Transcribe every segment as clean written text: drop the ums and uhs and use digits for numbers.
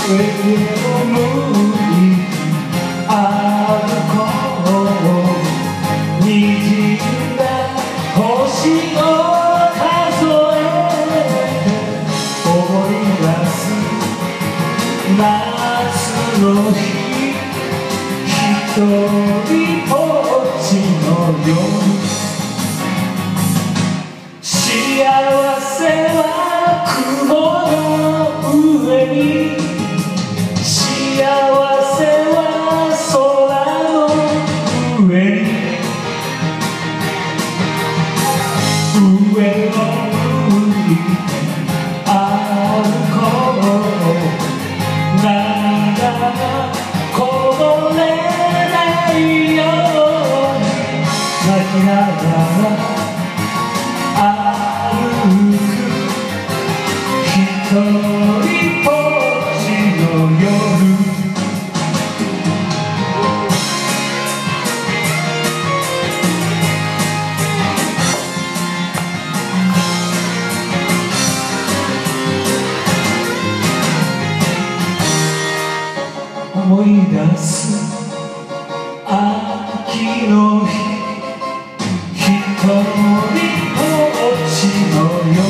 上を向いて歩こう。滲んだ星を数えて思い出す夏の日、一人ぼっちの夜。幸せは雲の上に、幸せは空の上に。上を向いて歩こう。涙がこぼれないように泣きながら歩く。一人ぼっちの夜。思い出す秋の日、一人ぼっちの夜。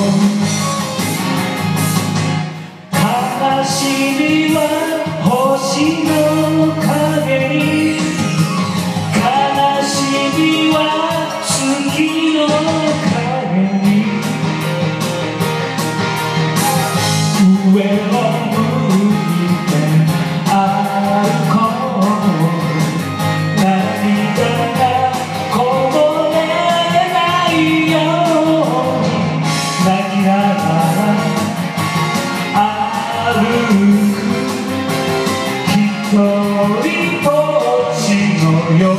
悲しみは星の影に、悲しみは月の影に。上を向いて歩こう。涙がこぼれないように泣きながら歩く。一人ぼっちの夜。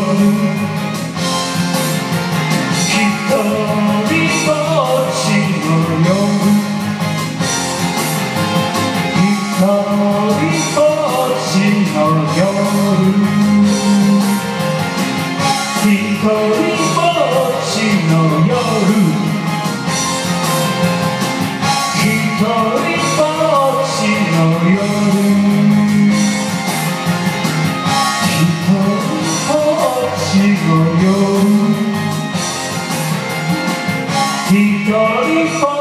一人ぼっちの夜。一人ぼっちの夜。一人ぼっちの夜。一人ぼっちの夜。一人ぼっちの夜。一人ぼっちの夜。